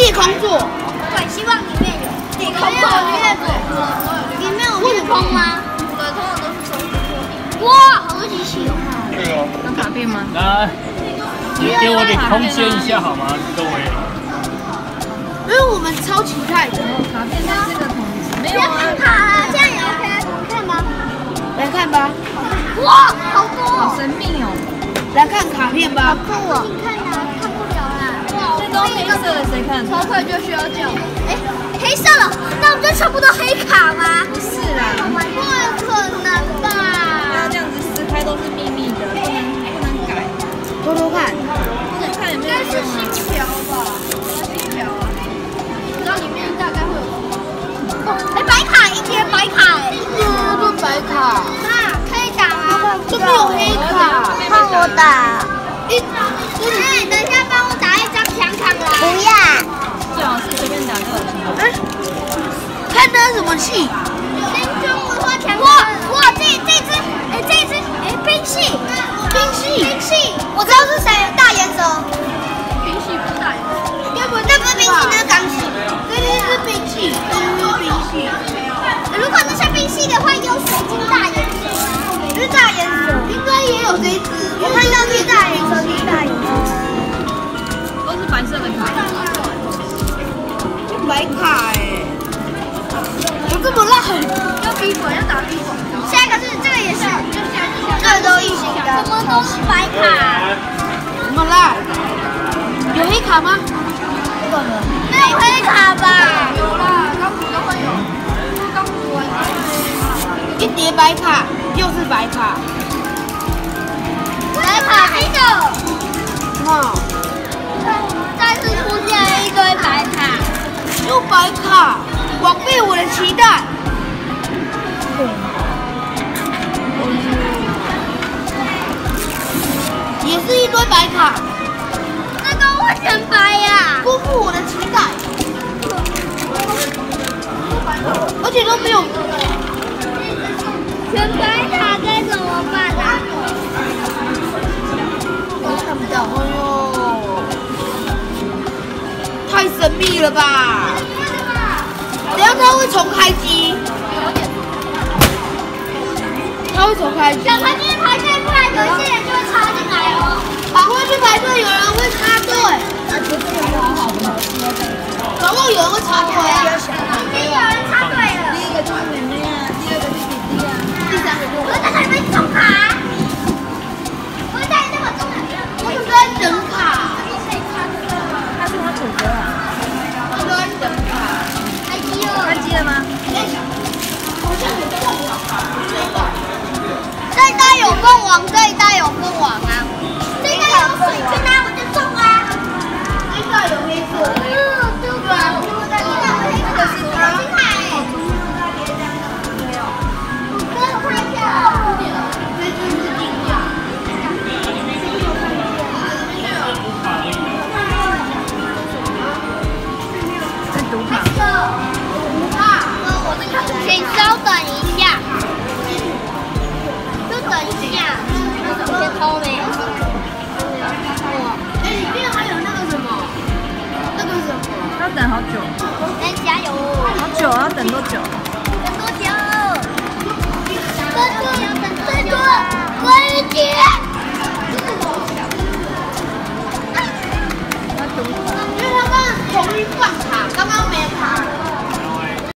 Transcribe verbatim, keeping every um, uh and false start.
地空座。 对，希望里面有地空座，里面有，里面有日空吗？对，通常都是手指作品。哇，好多机器哦。 对哦。 有卡片吗？ 来，你给我点空间一下好吗，各位？ 因为我们超期待的。 卡片在这个桶子，没有啊。 卡了，这样也 OK，看吗？ 来看吧。 哇，好多， 好神秘哦。 来看卡片吧。 酷哦！你看呀，看不了啦。 这都黑色的，谁看？ 超快就需要叫。哎，黑色了，那我们就全部都黑卡吗？ 不是啦， 不可能吧？ 那这样子撕开都是秘密的，不能不能改。 偷偷看， 不能看有没有用啊？ 应该是新条吧？新条啊。不知道里面大概会有什么？哎，白卡一叠白卡，哎， 这个白卡， 啊，可以打吗？ 这边有黑卡， 帮我打。一，哎，等一下帮我打一张强卡来。不要。 最好是随便打个。 哎，看那是什么气？ 新中文化强卡。哇哇，这这只，哎，这只，哎，冰系，冰系，冰系，我知道是谁，大眼蛇。冰系不是大眼蛇，要不那不是冰系，那是钢系。 这边是兵器，这是兵器。 如果那是冰系的话，有水晶大眼蛇，是大眼蛇， 应该也有这一只。 我看到是大眼蛇，是大眼蛇。 都是白色的卡。 白卡哎，有这么烂？ 要逼滚，要打逼滚。下一个是这个也是，这个都异形的，什么都是白卡。 怎么烂？有黑卡吗？ 没有黑卡吧？有啦，刚补的会有，刚补完。 一叠白卡，又是白卡。 白卡黑的。 哇！ 再次出现了一堆白卡。 又白卡，枉费我的期待。也是一堆白卡， 这个会全白呀， 辜负我的期待，而且都没有全白卡该怎么办啊？ 我看不到。哎呦，太神秘了吧！等下他会重开机，他会重开机。 小排队排队，不然有一些人就会插进来哦。 赶快去排队，有人会插队。搞不好有人会插队啊！ 已经有人插队了。 第一个就是妹妹啊，第二个是弟弟啊， 第三个我在这里面中卡。我在那个中卡。 我是在等卡， 他是他哥哥啊。 我在等卡。 开机了。 开机了吗？ 这一代有凤凰，这一代有凤凰啊。这一代有水晶啊，我就中啊。 这个有黑色的。 嗯，对吧？这个有黑卡，水晶卡哎。我哥有拍票。 这只是定价。 在读卡。 请稍等一下，就等一下，先偷没？ 哎，里面还有那个什么，那个什么， 要等好久。 来加油！ 好久，要等多久？ 等多久？等多久？等多久？快点！ 要读卡。 因为他们同一放卡，刚刚没卡。